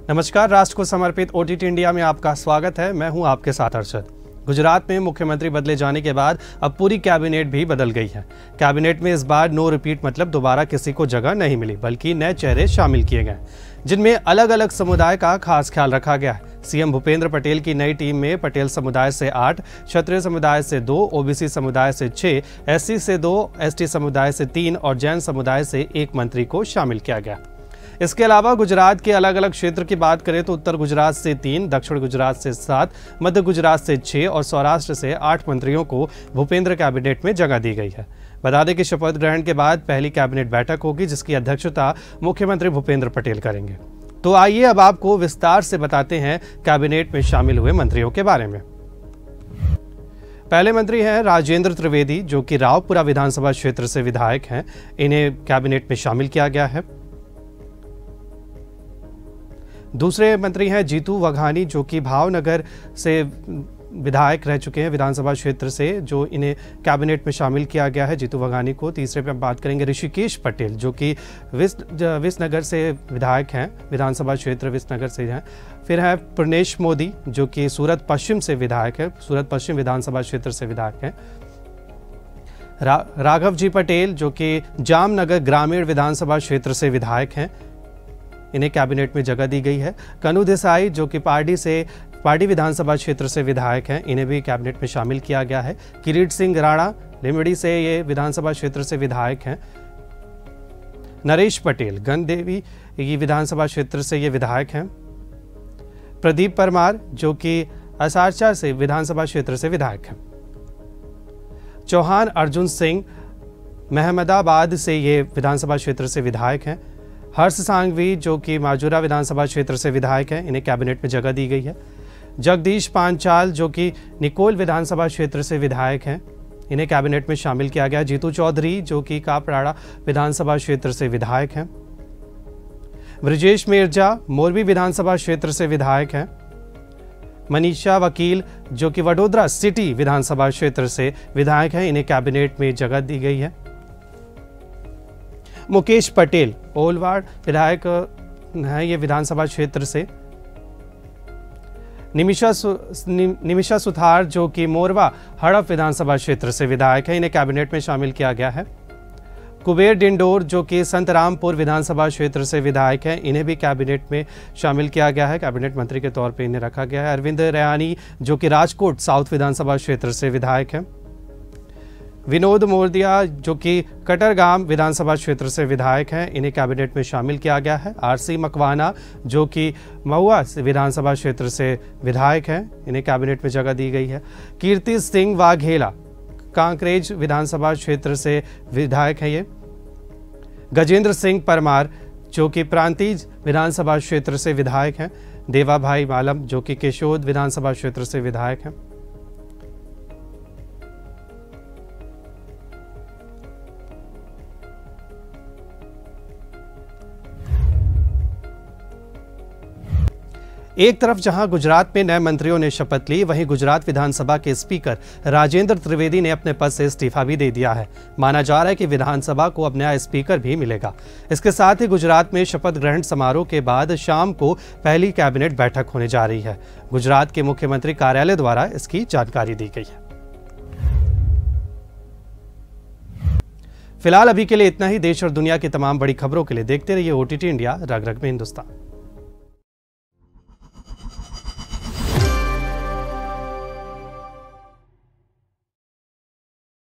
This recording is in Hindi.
नमस्कार, राष्ट्र को समर्पित ओटीटी इंडिया में आपका स्वागत है। मैं हूं आपके साथ अर्शद। गुजरात में मुख्यमंत्री बदले जाने के बाद अब पूरी कैबिनेट भी बदल गई है। कैबिनेट में इस बार नो रिपीट मतलब दोबारा किसी को जगह नहीं मिली, बल्कि नए चेहरे शामिल किए गए, जिनमें अलग अलग समुदाय का खास ख्याल रखा गया है। सीएम भूपेंद्र पटेल की नई टीम में पटेल समुदाय से 8, क्षत्रिय समुदाय से 2, ओबीसी समुदाय से 6, एससी से 2, एसटी समुदाय से 3 और जैन समुदाय से 1 मंत्री को शामिल किया गया। इसके अलावा गुजरात के अलग अलग क्षेत्र की बात करें तो उत्तर गुजरात से 3, दक्षिण गुजरात से 7, मध्य गुजरात से 6 और सौराष्ट्र से 8 मंत्रियों को भूपेंद्र कैबिनेट में जगह दी गई है। बता दें कि शपथ ग्रहण के बाद पहली कैबिनेट बैठक होगी, जिसकी अध्यक्षता मुख्यमंत्री भूपेंद्र पटेल करेंगे। तो आइए अब आपको विस्तार से बताते हैं कैबिनेट में शामिल हुए मंत्रियों के बारे में। पहले मंत्री हैं राजेंद्र त्रिवेदी, जो कि रावपुरा विधानसभा क्षेत्र से विधायक हैं। इन्हें कैबिनेट में शामिल किया गया है। दूसरे मंत्री हैं जीतू वघानी, जो कि भावनगर से विधायक रह चुके हैं विधानसभा क्षेत्र से, जो इन्हें कैबिनेट में शामिल किया गया है, जीतू वघानी को। तीसरे पे बात करेंगे ऋषिकेश पटेल, जो कि विसनगर से विधायक हैं, विधानसभा क्षेत्र विसनगर से हैं। फिर है पूर्णेश मोदी, जो कि सूरत पश्चिम से विधायक है, सूरत पश्चिम विधानसभा क्षेत्र से विधायक हैं। राघव जी पटेल, जो कि जामनगर ग्रामीण विधानसभा क्षेत्र से विधायक हैं, इन्हें कैबिनेट में जगह दी गई है। कनु देसाई, जो कि पार्टी विधानसभा क्षेत्र से विधायक हैं, इन्हें भी कैबिनेट में शामिल किया गया है। किरीट सिंह राणा लिमड़ी से ये विधानसभा क्षेत्र से विधायक हैं। नरेश पटेल गंगदेवी ये विधानसभा क्षेत्र से ये विधायक हैं। प्रदीप परमार, जो कि असारचा से विधानसभा क्षेत्र से विधायक हैं। चौहान अर्जुन सिंह महमदाबाद से ये विधानसभा क्षेत्र से विधायक हैं। हर्ष सांघवी, जो कि माजूरा विधानसभा क्षेत्र से विधायक हैं, इन्हें कैबिनेट में जगह दी गई है। जगदीश पांचाल, जो कि निकोल विधानसभा क्षेत्र से विधायक हैं, इन्हें कैबिनेट में शामिल किया गया। जीतू चौधरी, जो कि कापराड़ा विधानसभा क्षेत्र से विधायक हैं। ब्रजेश मिर्जा मोरबी विधानसभा क्षेत्र से विधायक हैं। मनीषा वकील, जो कि वडोदरा सिटी विधानसभा क्षेत्र से विधायक हैं, इन्हें कैबिनेट में जगह दी गई है। मुकेश पटेल ओलवाड़ विधायक हैं ये विधानसभा क्षेत्र से। निमिषा सुथार, जो कि मोरवा हड़प विधानसभा क्षेत्र से विधायक है, इन्हें कैबिनेट में शामिल किया गया है। कुबेर डिंडोर, जो कि संतरामपुर विधानसभा क्षेत्र से विधायक हैं, इन्हें भी कैबिनेट में शामिल किया गया है। कैबिनेट मंत्री के तौर पे इन्हें रखा गया है। अरविंद रैयानी, जो कि राजकोट साउथ विधानसभा क्षेत्र से विधायक हैं। विनोद मोरदिया, जो कि कटरगाम विधानसभा क्षेत्र से विधायक हैं, इन्हें कैबिनेट में शामिल किया गया है। आरसी मकवाना, जो कि महुआ विधानसभा क्षेत्र से विधायक हैं, इन्हें कैबिनेट में जगह दी गई है। कीर्ति सिंह वाघेला कांकरेज विधानसभा क्षेत्र से विधायक हैं ये। गजेंद्र सिंह परमार, जो कि प्रांतिज विधानसभा क्षेत्र से विधायक हैं। देवा भाई मालम, जो कि केशोद विधानसभा क्षेत्र से विधायक हैं। एक तरफ जहां गुजरात में नए मंत्रियों ने शपथ ली, वहीं गुजरात विधानसभा के स्पीकर राजेंद्र त्रिवेदी ने अपने पद से इस्तीफा भी दे दिया है। माना जा रहा है कि विधानसभा को अब नया स्पीकर भी मिलेगा। इसके साथ ही गुजरात में शपथ ग्रहण समारोह के बाद शाम को पहली कैबिनेट बैठक होने जा रही है। गुजरात के मुख्यमंत्री कार्यालय द्वारा इसकी जानकारी दी गई है। फिलहाल अभी के लिए इतना ही। देश और दुनिया की तमाम बड़ी खबरों के लिए देखते रहिए ओटीटी इंडिया, रग रग में हिंदुस्तान।